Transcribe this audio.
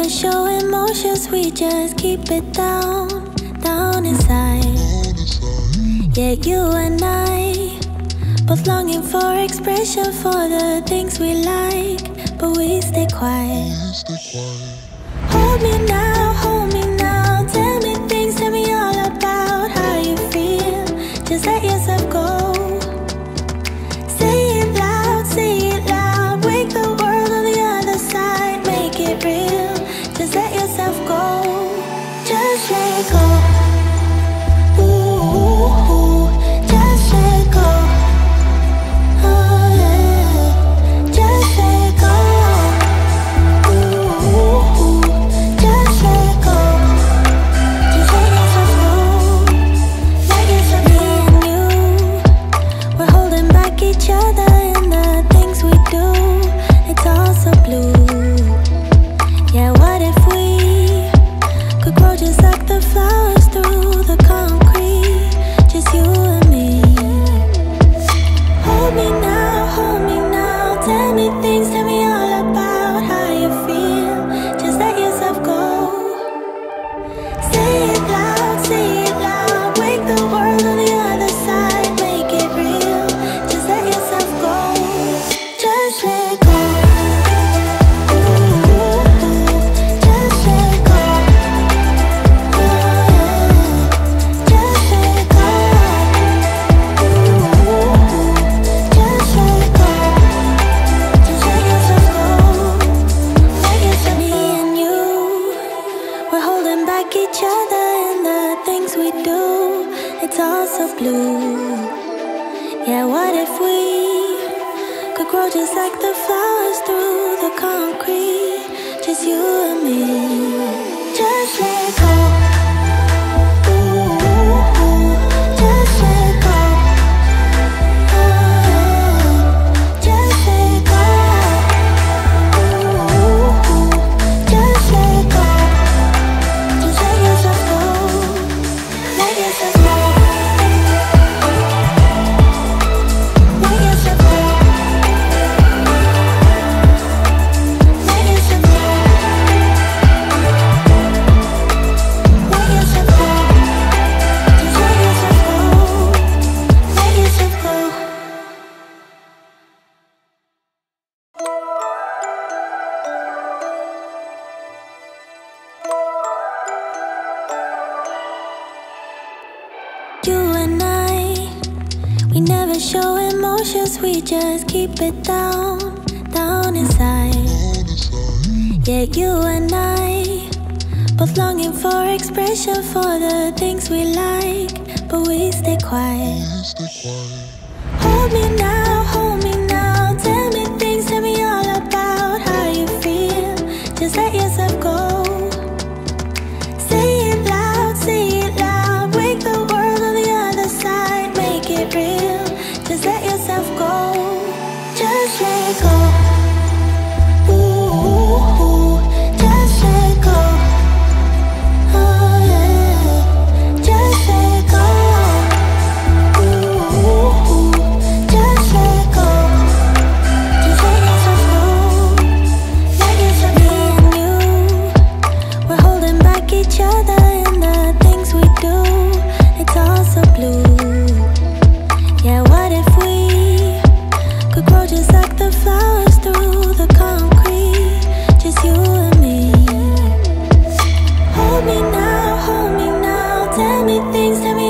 show emotions, we just keep it down, down inside. Yeah, you and I, both longing for expression for the things we like, but we stay quiet. Hold me now, tell me things, tell me all about how you feel. Just let yourself go. Say it loud, wake the world on the other side, make it real. Just let yourself go, just let go. Ooh, just let go. Oh yeah, just let go. Ooh, just let go. Just let yourself go. Let yourself be. Me and you, we're holding back each other in the things we do. It's all so blue. Yeah, what if we could grow just like the flowers through the concrete? Just you and me. Hold me now, tell me things, tell me all about how you feel. Just let yourself go. Say it loud, wake the world on the other side, make it real. Just let yourself go, just let go. Just let go. Just let go. Just let go. Just let yourself go. Let yourself. Me and you, we're holding back each other in the things we do. It's all so blue. Yeah, what if we could grow just like the flowers through the concrete? Just you and me. Just let go. Ooh, just let go. Oh yeah, just let go. Ooh, just let go. Just let yourself go. Let yourself go. Let yourself go. Let yourself go. Let yourself go. Just let yourself go. Let yourself go. You and I, we never show emotions, we just keep it down, down inside. Yeah, you and I, both longing for expression for the things we like, but we stay quiet. Hold me now, tell me things, tell me all about how you feel. Just let yourself go. Say it loud, wake the world on the other side, make it real. Just let yourself go, just let go. Ooh, just let go. Oh yeah, just let go. Ooh, just let go. Just let yourself go. Let yourself. Me and you, we're holding back each other in the things we do. It's all so blue. Yeah, what if we could grow just like the flowers through the concrete? Just you and me. Hold me now, tell me things, tell me